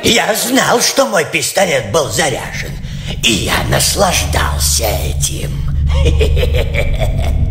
Я знал, что мой пистолет был заряжен, и я наслаждался этим.